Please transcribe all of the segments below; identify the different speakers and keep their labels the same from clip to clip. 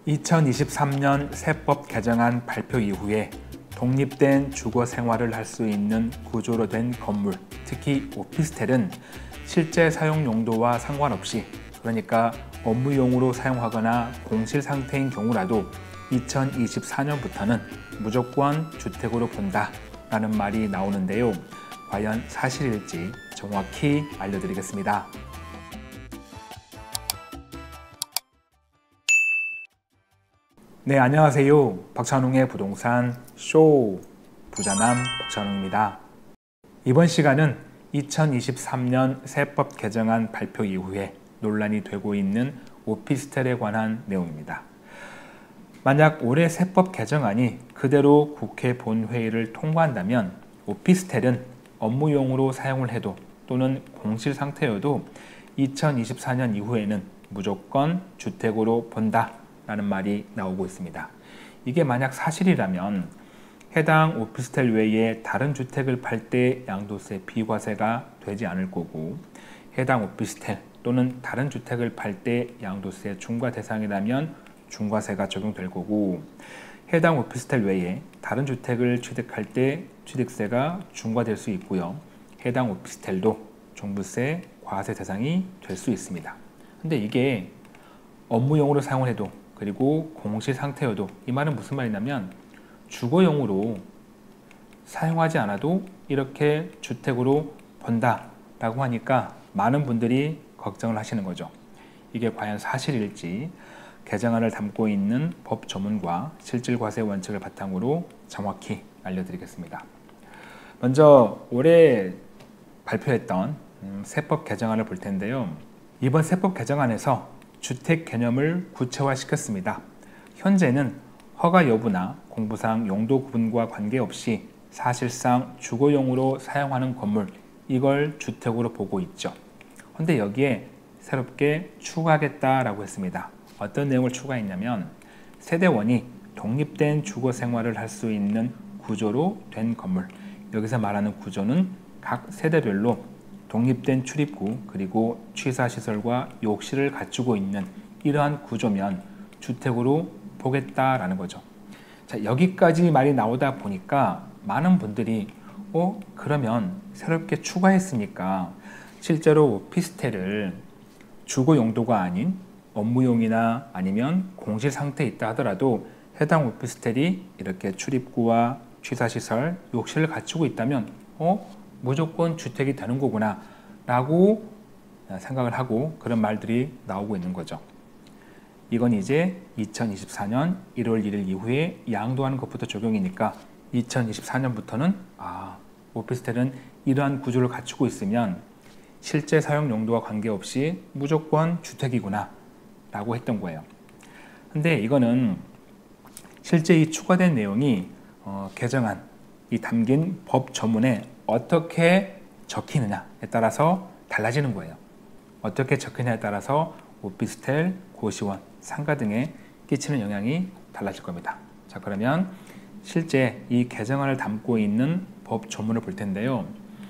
Speaker 1: 2023년 세법 개정안 발표 이후에 독립된 주거 생활을 할 수 있는 구조로 된 건물, 특히 오피스텔은 실제 사용 용도와 상관없이, 그러니까 업무용으로 사용하거나 공실 상태인 경우라도 2024년부터는 무조건 주택으로 본다라는 말이 나오는데요. 과연 사실일지 정확히 알려드리겠습니다. 네, 안녕하세요. 박찬웅의 부동산 쇼 부자남 박찬웅입니다. 이번 시간은 2023년 세법 개정안 발표 이후에 논란이 되고 있는 오피스텔에 관한 내용입니다. 만약 올해 세법 개정안이 그대로 국회 본회의를 통과한다면 오피스텔은 업무용으로 사용을 해도 또는 공실 상태여도 2024년 이후에는 무조건 주택으로 본다 라는 말이 나오고 있습니다. 이게 만약 사실이라면 해당 오피스텔 외에 다른 주택을 팔 때 양도세 비과세가 되지 않을 거고, 해당 오피스텔 또는 다른 주택을 팔 때 양도세 중과 대상이라면 중과세가 적용될 거고, 해당 오피스텔 외에 다른 주택을 취득할 때 취득세가 중과될 수 있고요. 해당 오피스텔도 종부세 과세 대상이 될 수 있습니다. 근데 이게 업무용으로 사용을 해도 그리고 공실 상태여도, 이 말은 무슨 말이냐면 주거용으로 사용하지 않아도 이렇게 주택으로 본다라고 하니까 많은 분들이 걱정을 하시는 거죠. 이게 과연 사실일지 개정안을 담고 있는 법 조문과 실질과세 원칙을 바탕으로 정확히 알려드리겠습니다. 먼저 올해 발표했던 세법 개정안을 볼 텐데요. 이번 세법 개정안에서 주택 개념을 구체화시켰습니다. 현재는 허가 여부나 공부상 용도 구분과 관계없이 사실상 주거용으로 사용하는 건물, 이걸 주택으로 보고 있죠. 그런데 여기에 새롭게 추가하겠다라고 했습니다. 어떤 내용을 추가했냐면, 세대원이 독립된 주거 생활을 할 수 있는 구조로 된 건물, 여기서 말하는 구조는 각 세대별로 독립된 출입구 그리고 취사시설과 욕실을 갖추고 있는 이러한 구조면 주택으로 보겠다라는 거죠. 자, 여기까지 말이 나오다 보니까 많은 분들이 그러면 새롭게 추가했으니까 실제로 오피스텔을 주거 용도가 아닌 업무용이나 아니면 공실 상태에 있다 하더라도 해당 오피스텔이 이렇게 출입구와 취사시설, 욕실을 갖추고 있다면 무조건 주택이 되는 거구나 라고 생각을 하고 그런 말들이 나오고 있는 거죠. 이건 이제 2024년 1월 1일 이후에 양도하는 것부터 적용이니까 2024년부터는 오피스텔은 이러한 구조를 갖추고 있으면 실제 사용 용도와 관계없이 무조건 주택이구나 라고 했던 거예요. 근데 이거는 실제 이 추가된 내용이 개정안 이 담긴 법 조문에 어떻게 적히느냐에 따라서 달라지는 거예요. 어떻게 적히냐에 따라서 오피스텔, 고시원, 상가 등에 끼치는 영향이 달라질 겁니다. 자, 그러면 실제 이 개정안을 담고 있는 법 조문을 볼 텐데요.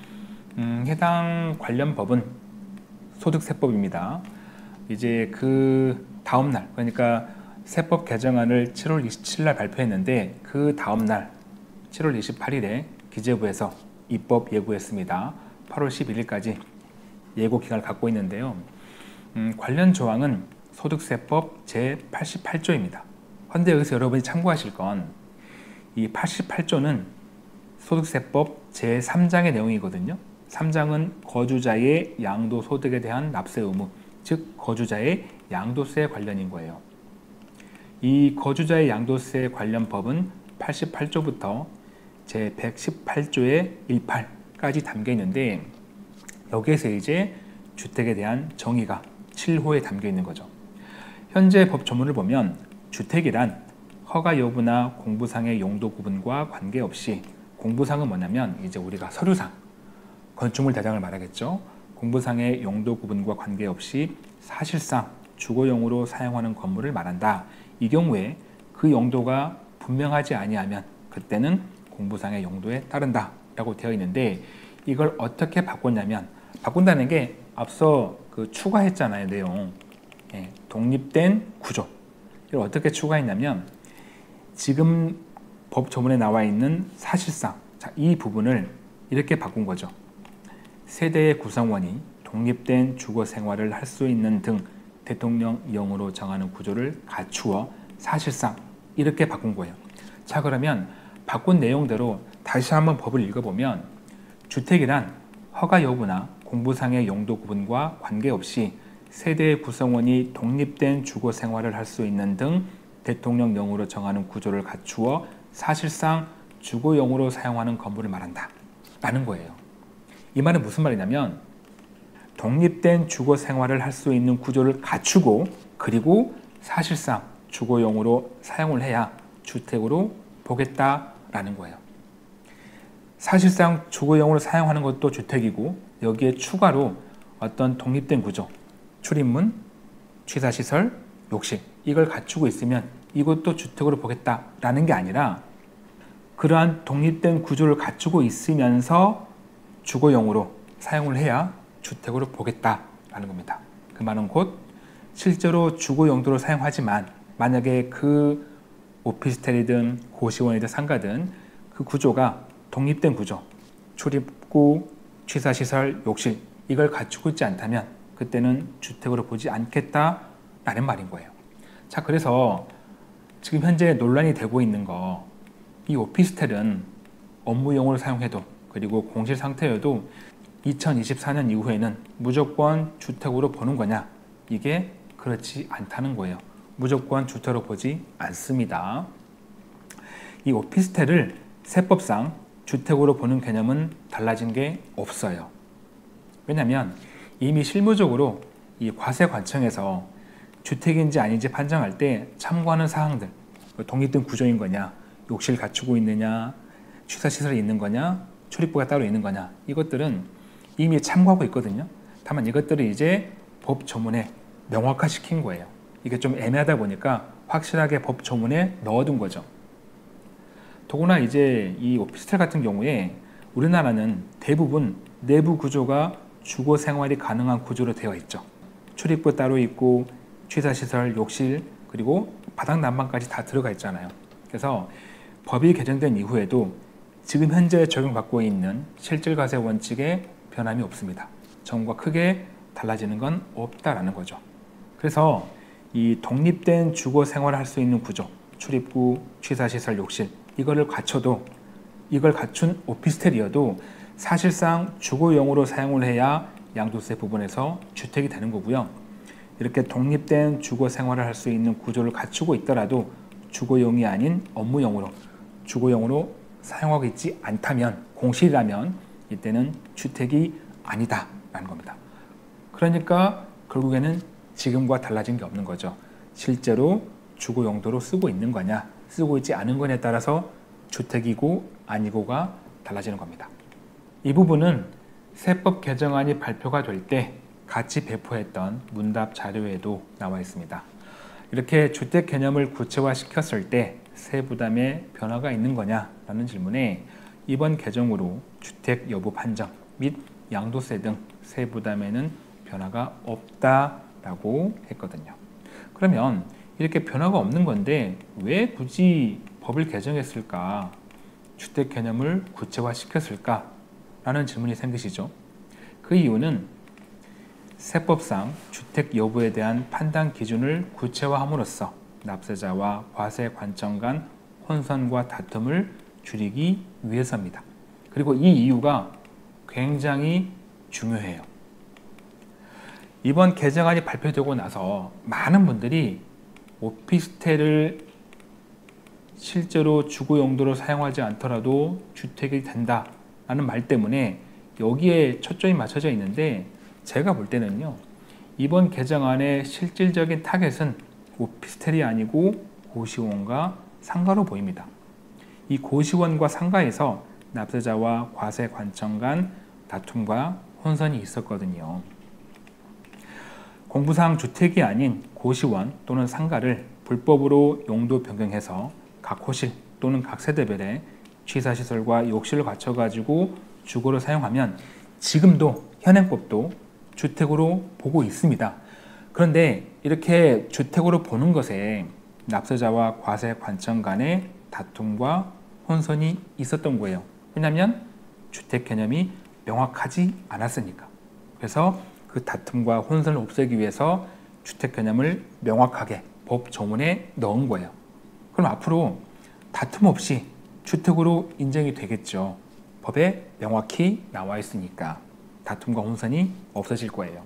Speaker 1: 해당 관련 법은 소득세법입니다. 이제 그 다음 날, 그러니까 세법 개정안을 7월 27일 날 발표했는데 그 다음 날 7월 28일에 기재부에서 입법 예고했습니다. 8월 11일까지 예고 기간을 갖고 있는데요. 관련 조항은 소득세법 제88조입니다. 그런데 여기서 여러분이 참고하실 건 이 88조는 소득세법 제3장의 내용이거든요. 3장은 거주자의 양도소득에 대한 납세 의무, 즉 거주자의 양도세 관련인 거예요. 이 거주자의 양도세 관련 법은 88조부터 제118조의 18까지 담겨 있는데 여기에서 이제 주택에 대한 정의가 7호에 담겨 있는 거죠. 현재 법 조문을 보면 주택이란 허가 여부나 공부상의 용도 구분과 관계없이, 공부상은 뭐냐면 이제 우리가 서류상 건축물 대장을 말하겠죠. 공부상의 용도 구분과 관계없이 사실상 주거용으로 사용하는 건물을 말한다. 이 경우에 그 용도가 분명하지 아니하면 그때는 공부상의 용도에 따른다 라고 되어 있는데, 이걸 어떻게 바꿨냐면, 바꾼다는 게 앞서 추가했잖아요, 내용. 독립된 구조. 이걸 어떻게 추가했냐면 지금 법 조문에 나와 있는 사실상 이 부분을 이렇게 바꾼 거죠. 세대의 구성원이 독립된 주거 생활을 할 수 있는 등 대통령령으로 정하는 구조를 갖추어 사실상 이렇게 바꾼 거예요. 자, 그러면 바꾼 내용대로 다시 한번 법을 읽어보면 주택이란 허가 여부나 공부상의 용도 구분과 관계없이 세대의 구성원이 독립된 주거 생활을 할 수 있는 등 대통령령으로 정하는 구조를 갖추어 사실상 주거용으로 사용하는 건물을 말한다 라는 거예요. 이 말은 무슨 말이냐면 독립된 주거 생활을 할 수 있는 구조를 갖추고 그리고 사실상 주거용으로 사용을 해야 주택으로 보겠다라는 거예요. 사실상 주거용으로 사용하는 것도 주택이고 여기에 추가로 어떤 독립된 구조, 출입문, 취사시설, 욕실 이걸 갖추고 있으면 이것도 주택으로 보겠다라는 게 아니라 그러한 독립된 구조를 갖추고 있으면서 주거용으로 사용을 해야 주택으로 보겠다라는 겁니다. 그 말은 곧 실제로 주거 용도로 사용하지만 만약에 그 오피스텔이든 고시원이든 상가든 그 구조가 독립된 구조, 출입구, 취사시설, 욕실 이걸 갖추고 있지 않다면 그때는 주택으로 보지 않겠다라는 말인 거예요. 자, 그래서 지금 현재 논란이 되고 있는 거 이 오피스텔은 업무용으로 사용해도 그리고 공실 상태여도 2024년 이후에는 무조건 주택으로 보는 거냐? 이게 그렇지 않다는 거예요. 무조건 주택으로 보지 않습니다. 이 오피스텔을 세법상 주택으로 보는 개념은 달라진 게 없어요. 왜냐하면 이미 실무적으로 이 과세관청에서 주택인지 아닌지 판정할 때 참고하는 사항들, 독립된 구조인 거냐, 욕실 갖추고 있느냐, 취사시설이 있는 거냐, 출입구가 따로 있는 거냐, 이것들은 이미 참고하고 있거든요. 다만 이것들을 이제 법 조문에 명확화시킨 거예요. 이게 좀 애매하다 보니까 확실하게 법 조문에 넣어둔 거죠. 더구나 이제 이 오피스텔 같은 경우에 우리나라는 대부분 내부 구조가 주거 생활이 가능한 구조로 되어 있죠. 출입구 따로 있고 취사시설, 욕실, 그리고 바닥 난방까지 다 들어가 있잖아요. 그래서 법이 개정된 이후에도 지금 현재 적용받고 있는 실질과세 원칙에 변함이 없습니다. 전과 크게 달라지는 건 없다라는 거죠. 그래서 이 독립된 주거 생활을 할 수 있는 구조, 출입구, 취사시설, 욕실 이거를 갖춰도 이걸 갖춘 오피스텔이어도 사실상 주거용으로 사용을 해야 양도세 부분에서 주택이 되는 거고요. 이렇게 독립된 주거 생활을 할 수 있는 구조를 갖추고 있더라도 주거용이 아닌 업무용으로 주거용으로 사용하고 있지 않다면 공실이라면 이때는 주택이 아니다라는 겁니다. 그러니까 결국에는 지금과 달라진 게 없는 거죠. 실제로 주거 용도로 쓰고 있는 거냐 쓰고 있지 않은 거냐에 따라서 주택이고 아니고가 달라지는 겁니다. 이 부분은 세법 개정안이 발표가 될 때 같이 배포했던 문답 자료에도 나와 있습니다. 이렇게 주택 개념을 구체화시켰을 때 세부담에 변화가 있는 거냐라는 질문에 이번 개정으로 주택 여부 판정 및 양도세 등 세부담에는 변화가 없다라고 했거든요. 그러면 이렇게 변화가 없는 건데 왜 굳이 법을 개정했을까? 주택 개념을 구체화시켰을까? 라는 질문이 생기시죠. 그 이유는 세법상 주택 여부에 대한 판단 기준을 구체화함으로써 납세자와 과세관청 간 혼선과 다툼을 줄이기 위해서입니다. 그리고 이 이유가 굉장히 중요해요. 이번 개정안이 발표되고 나서 많은 분들이 오피스텔을 실제로 주거 용도로 사용하지 않더라도 주택이 된다라는 말 때문에 여기에 초점이 맞춰져 있는데 제가 볼 때는요. 이번 개정안의 실질적인 타겟은 오피스텔이 아니고 고시원과 상가로 보입니다. 이 고시원과 상가에서 납세자와 과세관청 간 다툼과 혼선이 있었거든요. 공부상 주택이 아닌 고시원 또는 상가를 불법으로 용도 변경해서 각 호실 또는 각 세대별에 취사시설과 욕실을 갖춰가지고 주거로 사용하면 지금도 현행법도 주택으로 보고 있습니다. 그런데 이렇게 주택으로 보는 것에 납세자와 과세 관청 간의 다툼과 혼선이 있었던 거예요. 왜냐하면 주택 개념이 명확하지 않았으니까. 그래서 그 다툼과 혼선을 없애기 위해서 주택 개념을 명확하게 법 조문에 넣은 거예요. 그럼 앞으로 다툼 없이 주택으로 인정이 되겠죠. 법에 명확히 나와 있으니까 다툼과 혼선이 없어질 거예요.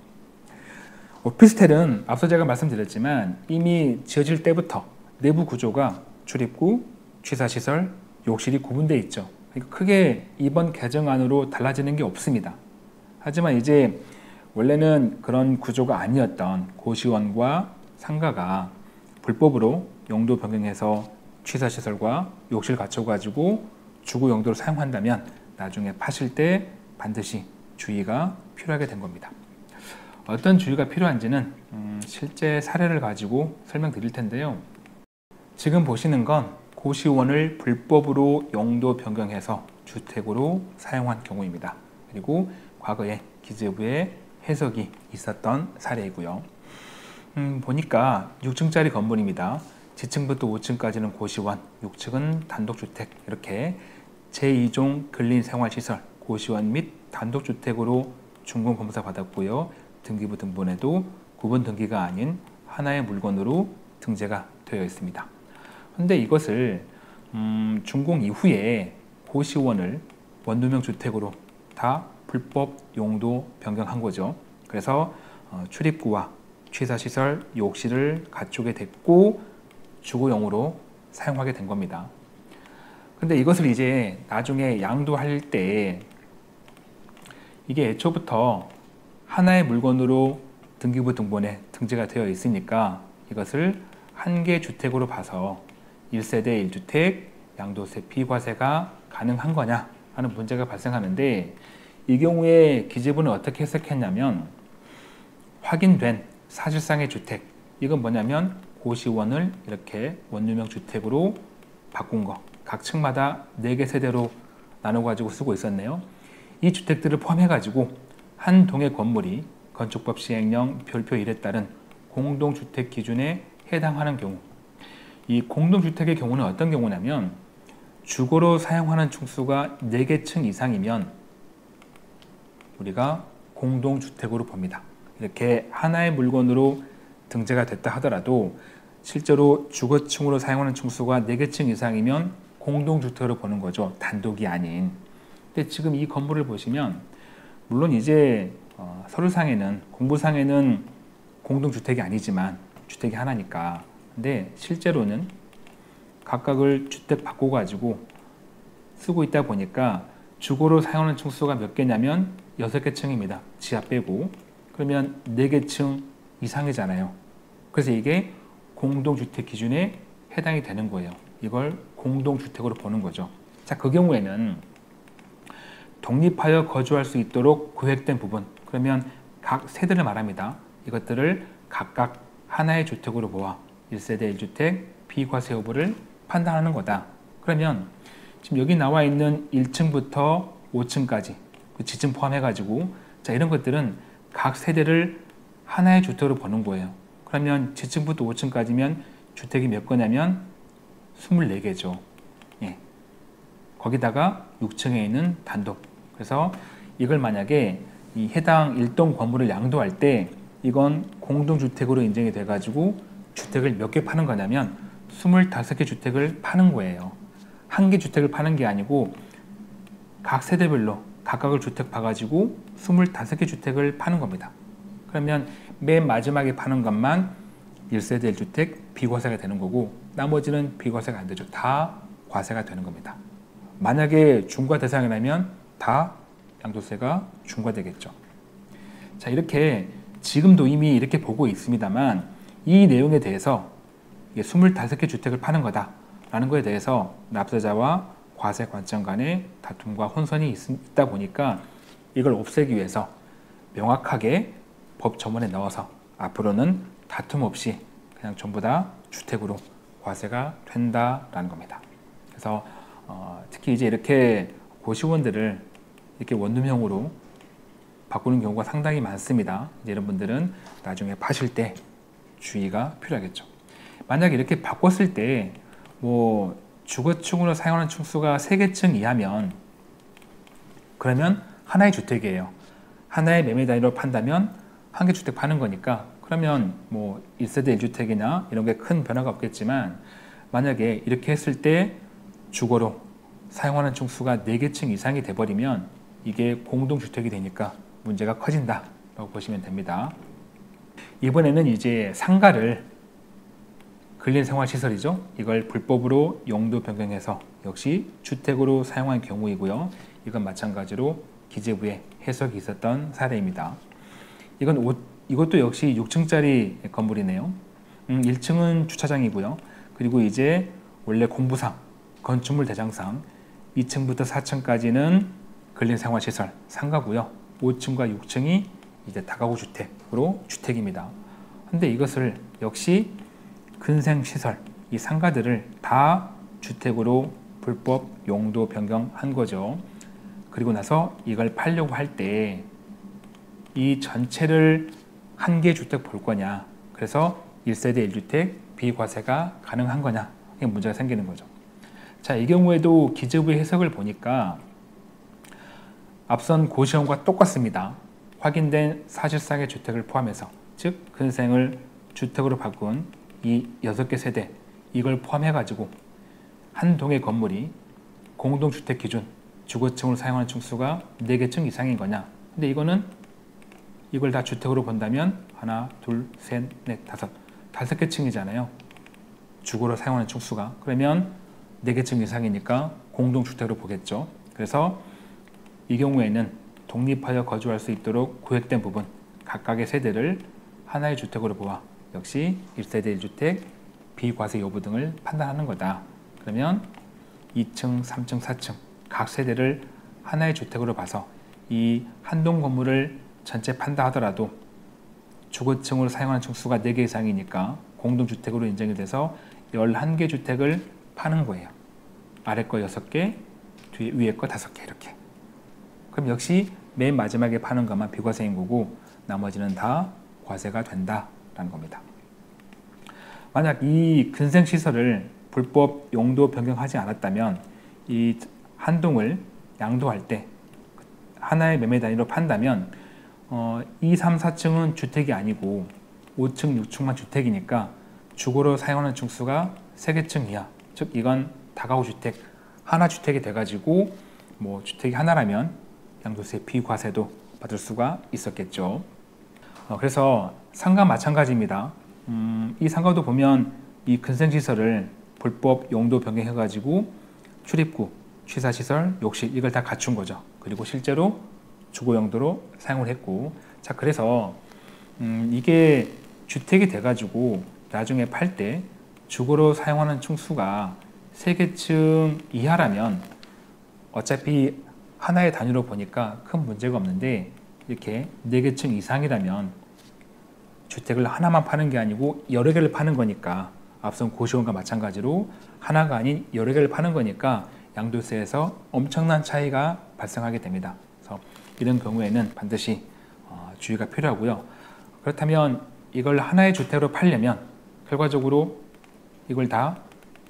Speaker 1: 오피스텔은 앞서 제가 말씀드렸지만 이미 지어질 때부터 내부 구조가 출입구, 취사시설, 욕실이 구분되어 있죠. 그러니까 크게 이번 개정안으로 달라지는 게 없습니다. 하지만 이제 원래는 그런 구조가 아니었던 고시원과 상가가 불법으로 용도 변경해서 취사시설과 욕실 갖춰가지고 주거 용도로 사용한다면 나중에 파실 때 반드시 주의가 필요하게 된 겁니다. 어떤 주의가 필요한지는 실제 사례를 가지고 설명드릴 텐데요. 지금 보시는 건 고시원을 불법으로 용도 변경해서 주택으로 사용한 경우입니다. 그리고 과거에 기재부에 해석이 있었던 사례이고요. 보니까 6층짜리 건물입니다. 지층부터 5층까지는 고시원, 6층은 단독주택, 이렇게 제2종 근린생활시설, 고시원 및 단독주택으로 준공검사 받았고요. 등기부 등본에도 구분 등기가 아닌 하나의 물건으로 등재가 되어 있습니다. 그런데 이것을 준공 이후에 고시원을 원룸형 주택으로 다 불법 용도 변경한 거죠. 그래서 출입구와 취사시설, 욕실을 갖추게 됐고 주거용으로 사용하게 된 겁니다. 근데 이것을 이제 나중에 양도할 때 이게 애초부터 하나의 물건으로 등기부 등본에 등재가 되어 있으니까 이것을 한 개 주택으로 봐서 1세대 1주택 양도세 비과세가 가능한 거냐 하는 문제가 발생하는데, 이 경우에 기재부는 어떻게 해석했냐면 확인된 사실상의 주택, 이건 뭐냐면 고시원을 이렇게 원룸형 주택으로 바꾼 거, 각 층마다 4개 세대로 나눠 가지고 쓰고 있었네요. 이 주택들을 포함해 가지고 한 동의 건물이 건축법 시행령 별표 1에 따른 공동주택 기준에 해당하는 경우, 이 공동주택의 경우는 어떤 경우냐면 주거로 사용하는 층수가 4개 층 이상이면 우리가 공동주택으로 봅니다. 이렇게 하나의 물건으로 등재가 됐다 하더라도 실제로 주거층으로 사용하는 층수가 4개 층 이상이면 공동주택으로 보는 거죠. 단독이 아닌. 근데 지금 이 건물을 보시면 물론 이제 서류상에는, 공부상에는 공동주택이 아니지만 주택이 하나니까, 근데 실제로는 각각을 주택 바꿔가지고 쓰고 있다 보니까 주거로 사용하는 층수가 몇 개냐면 6개 층입니다. 지하 빼고. 그러면 4개 층 이상이잖아요. 그래서 이게 공동주택 기준에 해당이 되는 거예요. 이걸 공동주택으로 보는 거죠. 자, 그 경우에는 독립하여 거주할 수 있도록 구획된 부분, 그러면 각 세대를 말합니다. 이것들을 각각 하나의 주택으로 모아 1세대 1주택 비과세 여부를 판단하는 거다. 그러면 지금 여기 나와 있는 1층부터 5층까지 그 지층 포함해가지고, 자, 이런 것들은 각 세대를 하나의 주택으로 보는 거예요. 그러면 지층부터 5층까지면 주택이 몇 거냐면 24개죠. 예. 거기다가 6층에 있는 단독. 그래서 이걸 만약에 이 해당 일동 건물을 양도할 때 이건 공동주택으로 인정이 돼가지고 주택을 몇 개 파는 거냐면 25개 주택을 파는 거예요. 한 개 주택을 파는 게 아니고 각 세대별로 각각을 주택 파가지고 25개 주택을 파는 겁니다. 그러면 맨 마지막에 파는 것만 1세대 1주택 비과세가 되는 거고 나머지는 비과세가 안 되죠. 다 과세가 되는 겁니다. 만약에 중과 대상이라면 다 양도세가 중과되겠죠. 자, 이렇게 지금도 이미 이렇게 보고 있습니다만 이 내용에 대해서 25개 주택을 파는 거다라는 거에 대해서 납세자와 과세 관청 간의 다툼과 혼선이 있다 보니까 이걸 없애기 위해서 명확하게 법 조문에 넣어서 앞으로는 다툼 없이 그냥 전부 다 주택으로 과세가 된다라는 겁니다. 그래서 특히 이제 이렇게 고시원들을 이렇게 원룸형으로 바꾸는 경우가 상당히 많습니다. 이제 여러분들은 나중에 파실 때 주의가 필요하겠죠. 만약에 이렇게 바꿨을 때 뭐 주거층으로 사용하는 층수가 3개층 이하면 그러면 하나의 주택이에요. 하나의 매매 단위로 판다면 한 개 주택 파는 거니까 그러면 뭐 1세대 1주택이나 이런 게 큰 변화가 없겠지만 만약에 이렇게 했을 때 주거로 사용하는 층수가 4개층 이상이 돼버리면 이게 공동주택이 되니까 문제가 커진다라고 보시면 됩니다. 이번에는 이제 상가를 근린생활시설이죠. 이걸 불법으로 용도 변경해서 역시 주택으로 사용한 경우이고요. 이건 마찬가지로 기재부에 해석이 있었던 사례입니다. 이것도 역시 6층짜리 건물이네요. 1층은 주차장이고요. 그리고 이제 원래 공부상, 건축물 대장상 2층부터 4층까지는 근린생활시설, 상가고요. 5층과 6층이 이제 다가구 주택으로 주택입니다. 근데 이것을 역시 근생시설, 이 상가들을 다 주택으로 불법 용도 변경한 거죠. 그리고 나서 이걸 팔려고 할 때 이 전체를 한 개 주택 볼 거냐, 그래서 1세대 1주택 비과세가 가능한 거냐, 이게 문제가 생기는 거죠. 자, 이 경우에도 기재부의 해석을 보니까 앞선 고시원과 똑같습니다. 확인된 사실상의 주택을 포함해서, 즉 근생을 주택으로 바꾼 이 6개 세대, 이걸 포함해 가지고 한 동의 건물이 공동주택 기준 주거층으로 사용하는 층수가 4개층 이상인 거냐. 근데 이걸 다 주택으로 본다면 하나, 둘, 셋, 넷, 다섯 개 층이잖아요. 주거로 사용하는 층수가. 그러면 4개층 이상이니까 공동주택으로 보겠죠. 그래서 이 경우에는 독립하여 거주할 수 있도록 구획된 부분, 각각의 세대를 하나의 주택으로 보아 역시 1세대 1주택 비과세 여부 등을 판단하는 거다. 그러면 2층, 3층, 4층 각 세대를 하나의 주택으로 봐서 이 한동 건물을 전체 판다 하더라도 주거층으로 사용하는 층수가 4개 이상이니까 공동주택으로 인정이 돼서 11개 주택을 파는 거예요. 아래 거 6개, 위에 거 5개 이렇게. 그럼 역시 맨 마지막에 파는 것만 비과세인 거고 나머지는 다 과세가 된다라는 겁니다. 만약 이 근생시설을 불법 용도 변경하지 않았다면 이 한동을 양도할 때 하나의 매매 단위로 판다면 2, 3, 4층은 주택이 아니고 5층, 6층만 주택이니까 주거로 사용하는 층수가 3개층 이하, 즉 이건 다가구 주택, 하나 주택이 돼가지고 뭐 주택이 하나라면 양도세 비과세도 받을 수가 있었겠죠. 그래서 상가 마찬가지입니다. 이 상가도 보면 이 근생시설을 불법 용도 변경해가지고 출입구, 취사시설, 욕실 이걸 다 갖춘 거죠. 그리고 실제로 주거 용도로 사용을 했고, 자 그래서 이게 주택이 돼가지고 나중에 팔 때 주거로 사용하는 층수가 3개층 이하라면 어차피 하나의 단위로 보니까 큰 문제가 없는데 이렇게 4개층 이상이라면 주택을 하나만 파는 게 아니고 여러 개를 파는 거니까 앞선 고시원과 마찬가지로 하나가 아닌 여러 개를 파는 거니까 양도세에서 엄청난 차이가 발생하게 됩니다. 그래서 이런 경우에는 반드시 주의가 필요하고요. 그렇다면 이걸 하나의 주택으로 팔려면 결과적으로 이걸 다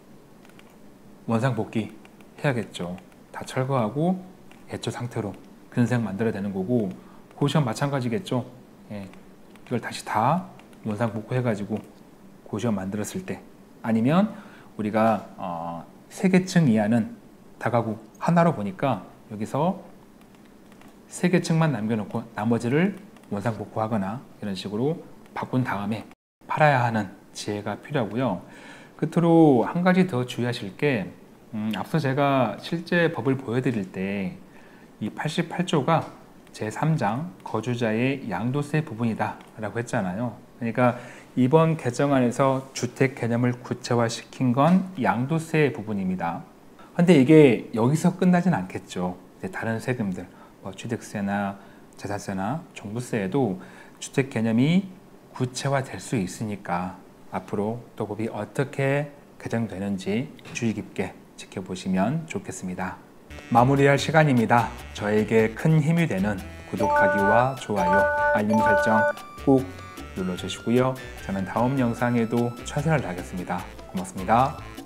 Speaker 1: 원상복귀 해야겠죠. 다 철거하고 애초 상태로 근생 만들어야 되는 거고, 고시원 마찬가지겠죠. 예, 이걸 다시 다 원상복구 해가지고 고시원 만들었을 때, 아니면 우리가 3개층 이하는 다가구 하나로 보니까 여기서 3개층만 남겨놓고 나머지를 원상복구하거나 이런 식으로 바꾼 다음에 팔아야 하는 지혜가 필요하고요. 끝으로 한 가지 더 주의하실 게 앞서 제가 실제 법을 보여드릴 때 이 88조가 제3장 거주자의 양도세 부분이다 라고 했잖아요. 그러니까 이번 개정안에서 주택 개념을 구체화시킨 건 양도세 부분입니다. 근데 이게 여기서 끝나진 않겠죠. 다른 세금들, 뭐 취득세나 재산세나 종부세에도 주택 개념이 구체화될 수 있으니까 앞으로 또 법이 어떻게 개정되는지 주의 깊게 지켜보시면 좋겠습니다. 마무리할 시간입니다. 저에게 큰 힘이 되는 구독하기와 좋아요, 알림 설정 꼭 눌러주시고요. 저는 다음 영상에도 최선을 다하겠습니다. 고맙습니다.